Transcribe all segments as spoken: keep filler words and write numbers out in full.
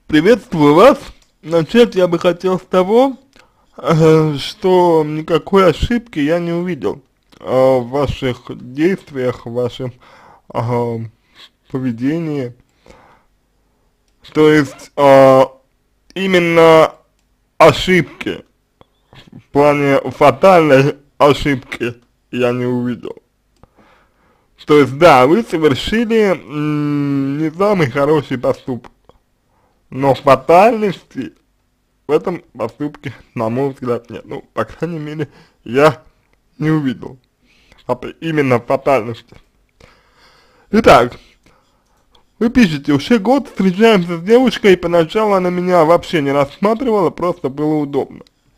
Приветствую вас. Начать я бы хотел с того, э, что никакой ошибки я не увидел э, в ваших действиях, в вашем э, поведении. То есть э, именно ошибки, в плане фатальной ошибки я не увидел. То есть да, вы совершили м, не самый хороший поступок, но фатальности в этом поступке, на мой взгляд, нет. Ну, по крайней мере, я не увидел фата именно фатальности. Итак, вы пишете, уже год встречаемся с девушкой, и поначалу она меня вообще не рассматривала, просто было удобно.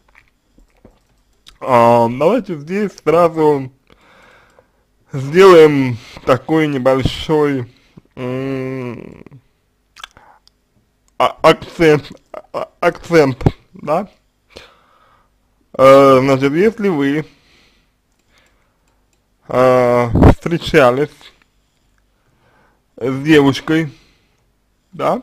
А, давайте здесь сразу сделаем такой небольшой а акцент, а акцент, да? Э, значит, если вы э, встречались с девушкой, да,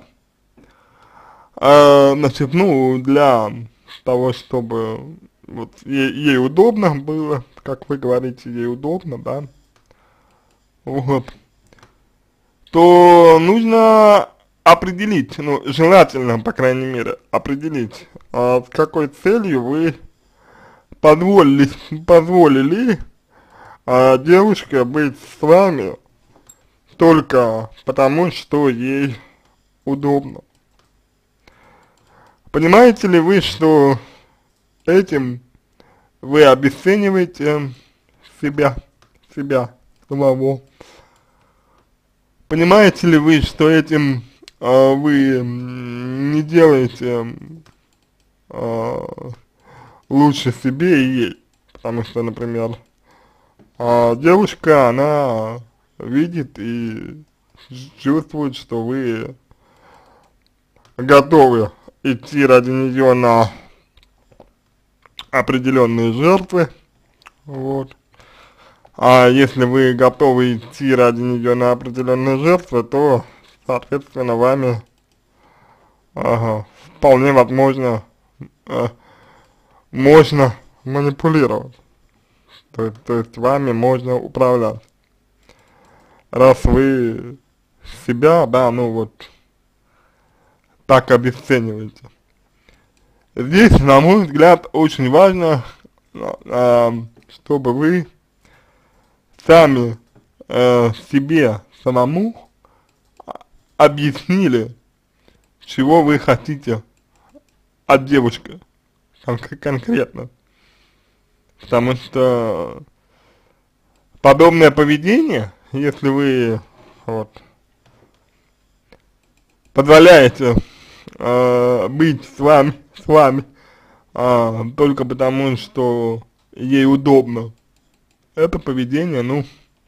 э, значит, ну, для того, чтобы вот ей, ей удобно было, как вы говорите, ей удобно, да, вот, то нужно определить, ну, желательно, по крайней мере, определить, а, с какой целью вы позволили, позволили а, девушке быть с вами только потому, что ей удобно. Понимаете ли вы, что этим вы обесцениваете себя, себя самого? Понимаете ли вы, что этим э, вы не делаете э, лучше себе и ей? Потому что, например, э, девушка, она видит и чувствует, что вы готовы идти ради нее на определенные жертвы, вот. А если вы готовы идти ради нее на определенные жертвы, то, соответственно, вами ага, вполне возможно э, можно манипулировать. То есть, то есть вами можно управлять. Раз вы себя, да, ну вот, так обесцениваете. Здесь, на мой взгляд, очень важно, э, чтобы вы сами э, себе самому объяснили, чего вы хотите от девушки кон конкретно. Потому что подобное поведение, если вы вот позволяете э, быть с вами, с вами э, только потому, что ей удобно, это поведение, ну,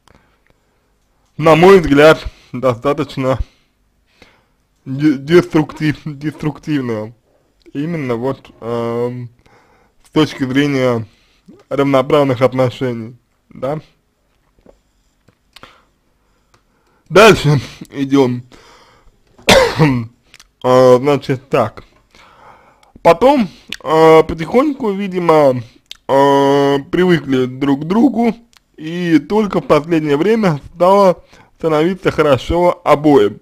на мой взгляд, достаточно деструктив, деструктивное. Именно вот э, с точки зрения равноправных отношений, да. Дальше идем. э, значит, так. Потом э, потихоньку, видимо, э, привыкли друг к другу, и только в последнее время стало становиться хорошо обоим.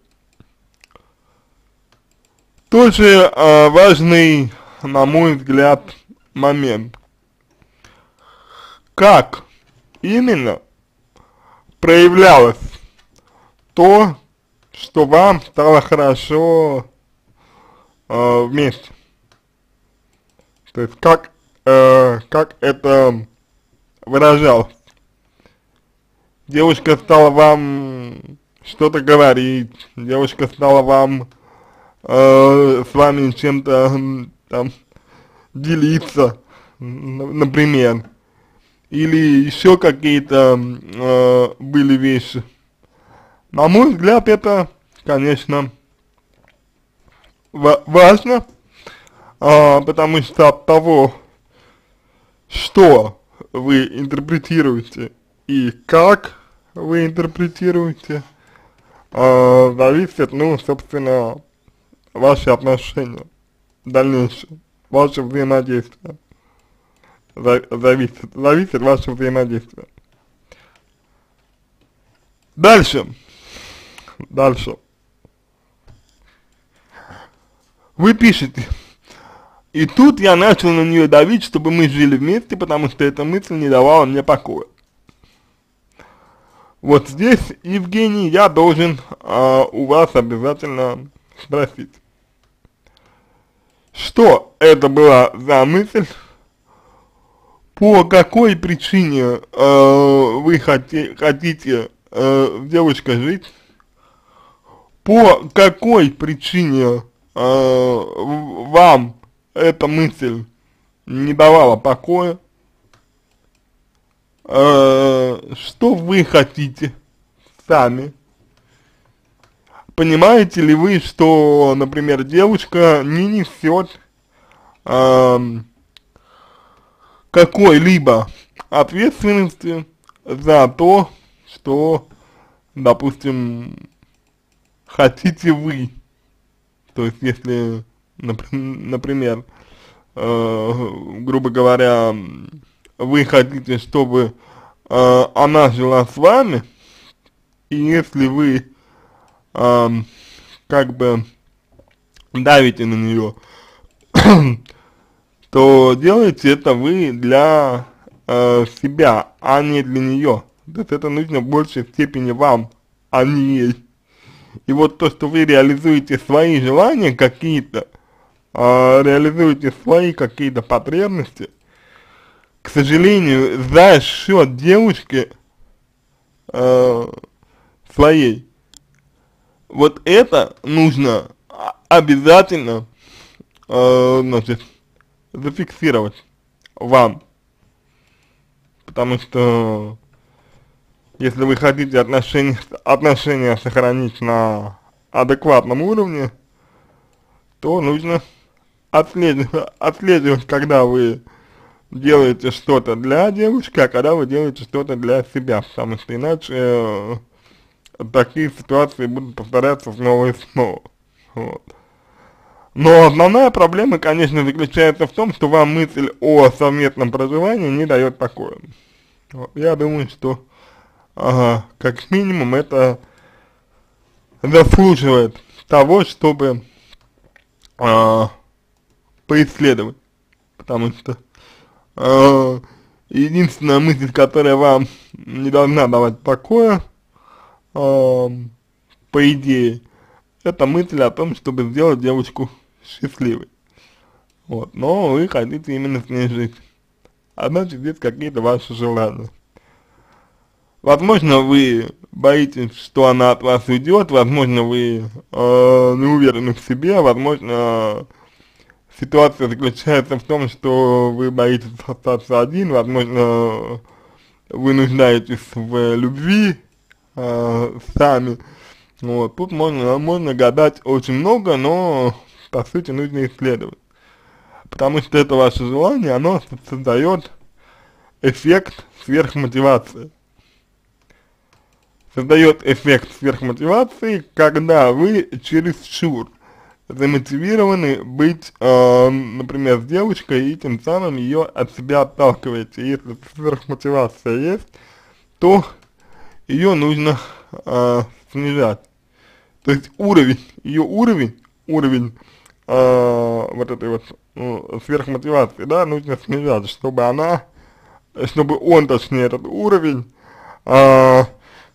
Тоже э, важный, на мой взгляд, момент. Как именно проявлялось то, что вам стало хорошо э, вместе? То есть как, э, как это выражалось? Девушка стала вам что-то говорить, девушка стала вам э, с вами чем-то там делиться, например, или еще какие-то э, были вещи. На мой взгляд, это, конечно, ва важно, э, потому что от того, что вы интерпретируете и как вы интерпретируете, э, зависит, ну, собственно, ваши отношения в дальнейшем, ваше взаимодействие, зависит, зависит ваше взаимодействие. Дальше, дальше, вы пишете, и тут я начал на нее давить, чтобы мы жили вместе, потому что эта мысль не давала мне покоя. Вот здесь, Евгений, я должен а, у вас обязательно спросить, что это была за мысль, по какой причине э, вы хоти, хотите э, с девушкой жить, по какой причине э, вам эта мысль не давала покоя, э, что вы хотите сами. Понимаете ли вы, что, например, девушка не несет э, какой-либо ответственности за то, что, допустим, хотите вы. То есть, если, например, э, грубо говоря, вы хотите, чтобы э, она жила с вами, и если вы э, как бы давите на нее, то делаете это вы для э, себя, а не для нее. То есть это нужно в большей степени вам, а не ей. И вот то, что вы реализуете свои желания какие-то, э, реализуете свои какие-то потребности, к сожалению, за счет девушки э, своей, вот это нужно обязательно, э, значит, зафиксировать вам, потому что если вы хотите отношения, отношения сохранить на адекватном уровне, то нужно отслеживать, отслеживать, когда вы делаете что-то для девушки, а когда вы делаете что-то для себя, потому что иначе э, такие ситуации будут повторяться снова и снова. Вот. Но основная проблема, конечно, заключается в том, что вам мысль о совместном проживании не дает покоя. Вот. Я думаю, что, ага, как минимум, это заслуживает того, чтобы а, поисследовать. Потому что а, единственная мысль, которая вам не должна давать покоя, а, по идее, это мысль о том, чтобы сделать девушку счастливой. Вот. Но вы хотите именно с ней жить. А значит, здесь какие-то ваши желания. Возможно, вы боитесь, что она от вас уйдет, возможно, вы э, не уверены в себе, возможно, ситуация заключается в том, что вы боитесь остаться один, возможно, вы нуждаетесь в любви э, сами. Вот, тут можно, можно гадать очень много, но по сути нужно исследовать. Потому что это ваше желание, оно создает эффект сверхмотивации. Создает эффект сверхмотивации, когда вы чересчур замотивированы быть, э, например, с девушкой, и тем самым ее от себя отталкиваете. Если сверхмотивация есть, то ее нужно э, снижать. То есть уровень, ее уровень, уровень э, вот этой вот ну, сверхмотивации, да, нужно снижать, чтобы она, чтобы он, точнее, этот уровень э,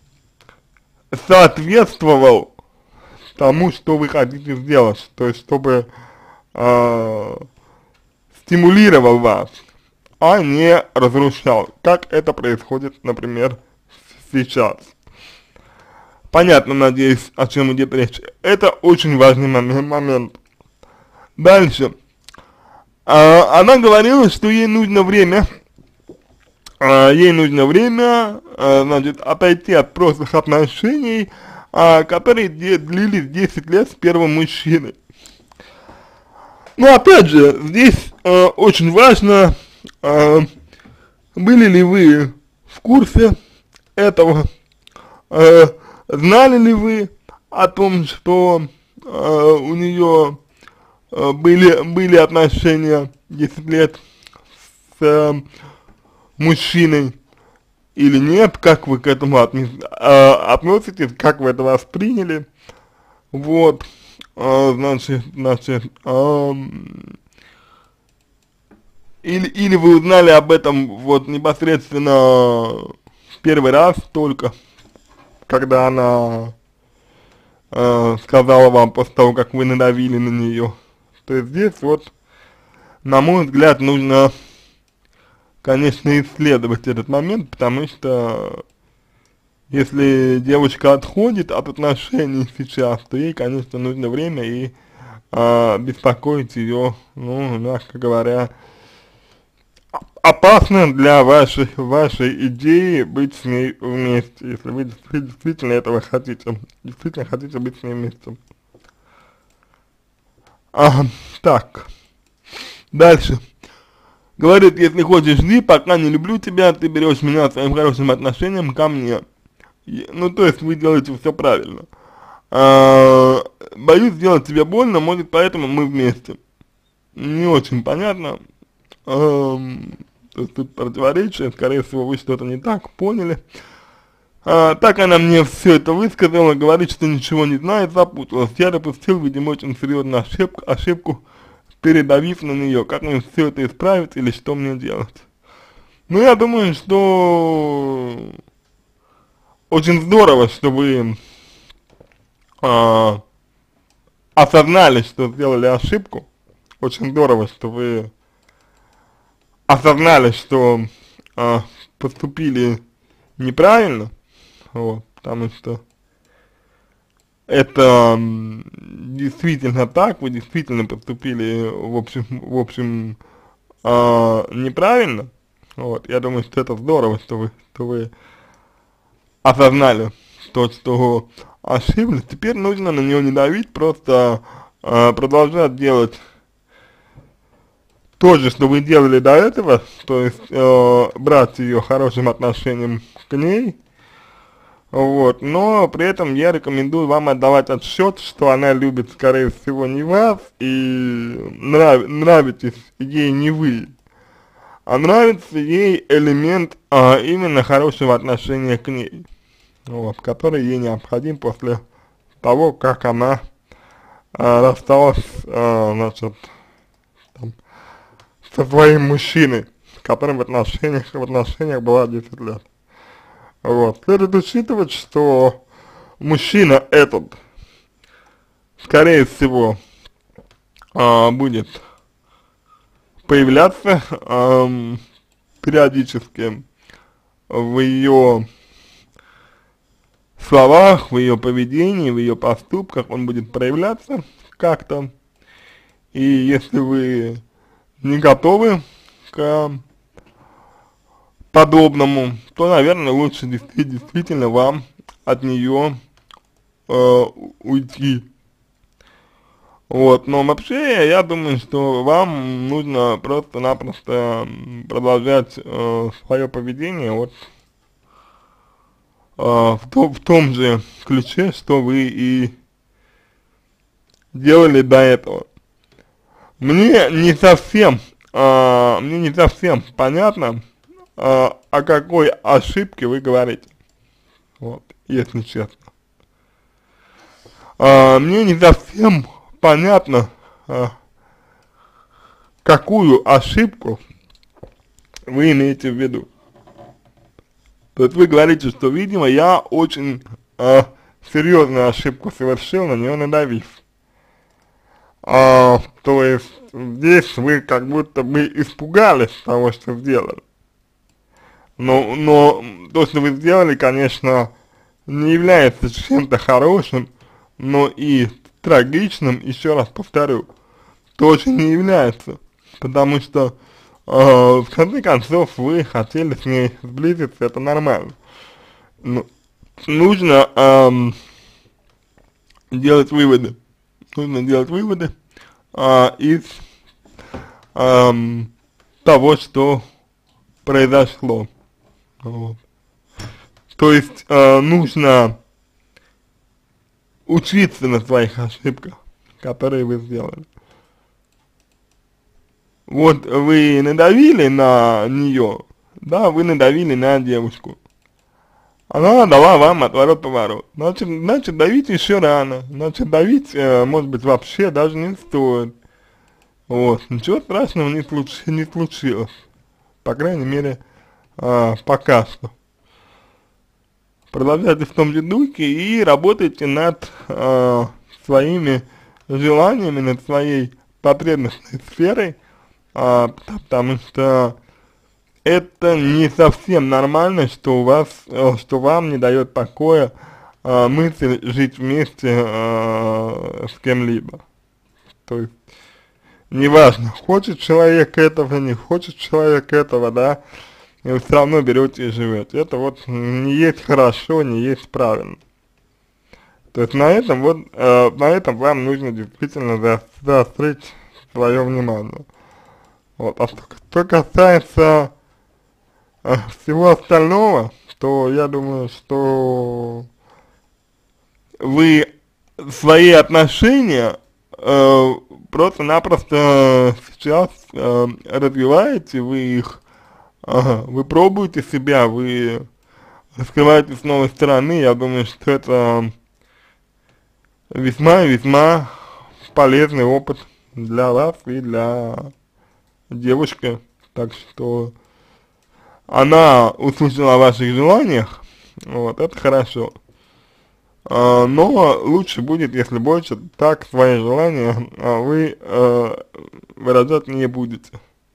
соответствовал тому, что вы хотите сделать, то есть чтобы э, стимулировал вас, а не разрушал, как это происходит, например, сейчас. Понятно, надеюсь, о чем идет речь. Это очень важный момент. Дальше. А, она говорила, что ей нужно время, а, ей нужно время, а, значит, отойти от прошлых отношений, а, которые длились десять лет с первым мужчиной. Но опять же, здесь а, очень важно, а, были ли вы в курсе этого, а, знали ли вы о том, что э, у нее э, были, были отношения десять лет с э, мужчиной или нет, как вы к этому отнес, э, относитесь, как вы это восприняли, вот, э, значит, значит, э, или, или вы узнали об этом вот непосредственно в первый раз только, когда она э, сказала вам после того, как вы надавили на нее. То есть здесь вот, на мой взгляд, нужно, конечно, исследовать этот момент, потому что если девушка отходит от отношений сейчас, то ей, конечно, нужно время и э, беспокоить ее, ну, мягко говоря, опасно для вашей, вашей идеи быть с ней вместе, если вы действительно этого хотите, действительно хотите быть с ней вместе. Ага, так, дальше. Говорит, если хочешь, жди, пока не люблю тебя, ты берешь меня своим хорошим отношением ко мне. Ну, то есть вы делаете все правильно. А, боюсь сделать тебе больно, может, поэтому мы вместе. Не очень понятно. А, то есть тут противоречие, скорее всего, вы что-то не так поняли. А, так она мне все это высказала, говорит, что ничего не знает, запуталась. Я допустил, видимо, очень серьезную ошибку, ошибку, передавив на нее. Как мне все это исправить или что мне делать? Ну, я думаю, что очень здорово, что вы а, осознали, что сделали ошибку. Очень здорово, что вы осознали, что а, поступили неправильно, вот, потому что это м, действительно так, вы действительно поступили, в общем, в общем, а, неправильно, вот, я думаю, что это здорово, что вы, что вы осознали то, что ошиблись. Теперь нужно на нее не давить, просто а, продолжать делать то же, что вы делали до этого, то есть э, брать ее хорошим отношением к ней, вот, но при этом я рекомендую вам отдавать отсчет, что она любит, скорее всего, не вас, и нрав, нравитесь ей не вы, а нравится ей элемент а, именно хорошего отношения к ней, вот, который ей необходим после того, как она а, рассталась, а, значит, там, со своим мужчиной, с которым в отношениях, в отношениях была десять лет. Вот. Следует учитывать, что мужчина этот, скорее всего, а, будет появляться а, периодически в ее словах, в ее поведении, в ее поступках, он будет проявляться как-то. И если вы не готовы к подобному, то, наверное, лучше действительно вам от нее э, уйти. Вот, но вообще, я думаю, что вам нужно просто-напросто продолжать э, свое поведение вот э, в, то, в том же ключе, что вы и делали до этого. Мне не совсем, а, мне не совсем понятно, а, о какой ошибке вы говорите, вот, если честно. А, мне не совсем понятно, а, какую ошибку вы имеете в виду. То есть вы говорите, что, видимо, я очень а, серьезную ошибку совершил, на нее надавив. А, то есть здесь вы как будто бы испугались того, что сделали. Но, но то, что вы сделали, конечно, не является чем-то хорошим, но и трагичным, еще раз повторю, тоже не является. Потому что, э, в конце концов, вы хотели с ней сблизиться, это нормально. Но нужно э, делать выводы. Нужно делать выводы а, из а, того, что произошло. Вот. То есть а, нужно учиться на своих ошибках, которые вы сделали. Вот вы надавили на нее, да, вы надавили на девушку. Она дала вам отворот-поворот. Значит, значит, давить еще рано. Значит, давить, э, может быть, вообще даже не стоит. Вот. Ничего страшного не, случ не случилось. По крайней мере, э, пока что. Продолжайте в том же духе и работайте над э, своими желаниями, над своей потребностной сферой, э, потому что это не совсем нормально, что у вас, что вам не дает покоя э, мысль жить вместе э, с кем-либо. То есть, неважно, хочет человек этого, не хочет человек этого, да, и вы все равно берете и живете. Это вот не есть хорошо, не есть правильно. То есть на этом вот, э, на этом вам нужно действительно за, заострить свое внимание. Вот, а что, что касается всего остального, то я думаю, что вы свои отношения э, просто-напросто сейчас э, развиваете, вы их, э, вы пробуете себя, вы раскрываете с новой стороны. Я думаю, что это весьма-весьма полезный опыт для вас и для девушки, так что она услышала о ваших желаниях, вот, это хорошо. А, но лучше будет, если больше так свои желания а, вы а, выражать не будете.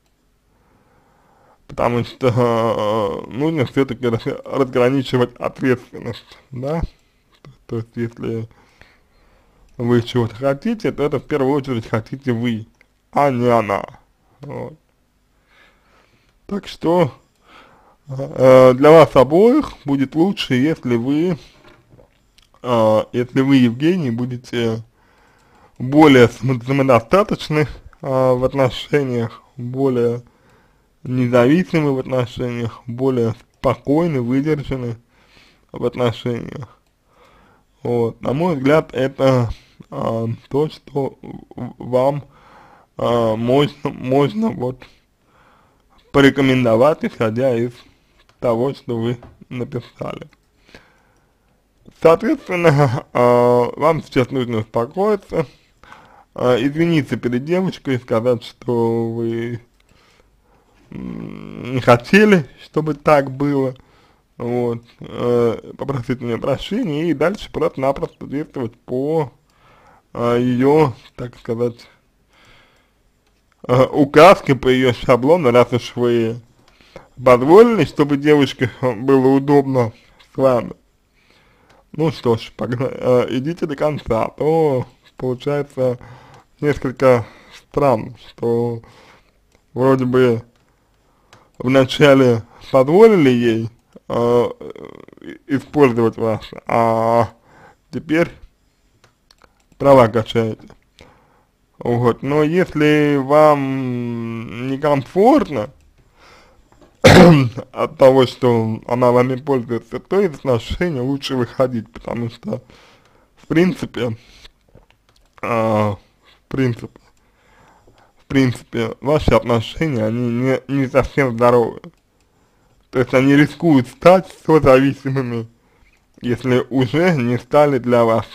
Потому что а, нужно все-таки разграничивать ответственность, да. То, то есть, если вы чего-то хотите, то это в первую очередь хотите вы, а не она. Вот. Так что для вас обоих будет лучше, если вы, э, если вы, Евгений, будете более самодостаточны э, в отношениях, более независимы в отношениях, более спокойны, выдержаны в отношениях. Вот. На мой взгляд, это э, то, что вам э, можно, можно вот порекомендовать, исходя из того, что вы написали. Соответственно, э, вам сейчас нужно успокоиться, э, извиниться перед девочкой, сказать, что вы не хотели, чтобы так было, вот, э, попросить у нее прощения и дальше просто-напросто действовать по э, ее, так сказать, э, указке, по ее шаблону, раз уж вы позволили, чтобы девушке было удобно с вами. Ну что ж, погна... э, идите до конца, а то получается несколько странно, что вроде бы вначале позволили ей э, использовать вас, а теперь права качаете. Вот, но если вам некомфортно от того, что она вами пользуется, то из отношений лучше выходить, потому что, в принципе, э, в принципе, в принципе, ваши отношения, они не, не совсем здоровы. То есть они рискуют стать созависимыми, если уже не стали для вас.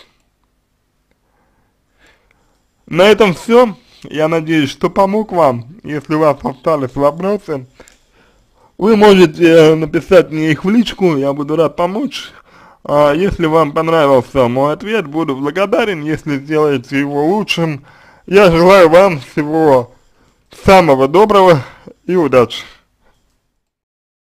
На этом все. Я надеюсь, что помог вам. Если у вас остались вопросы, вы можете написать мне их в личку, я буду рад помочь. А если вам понравился мой ответ, буду благодарен, если сделаете его лучшим. Я желаю вам всего самого доброго и удачи.